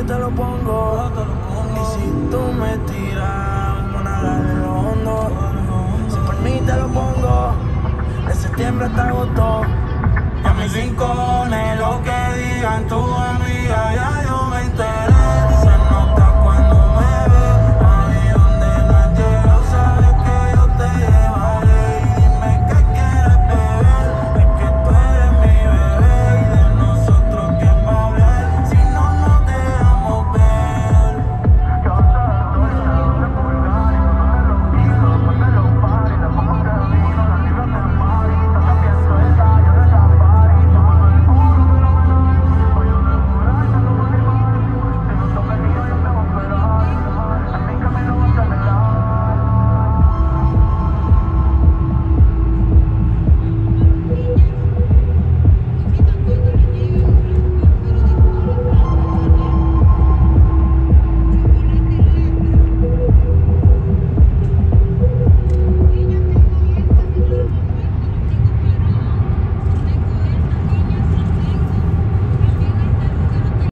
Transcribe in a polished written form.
te lo pongo. Y si tú me tiras, vamos a nadar en lo hondo. Si por mí te lo pongo, de septiembre hasta agosto. A mis rincones, lo que digan tú.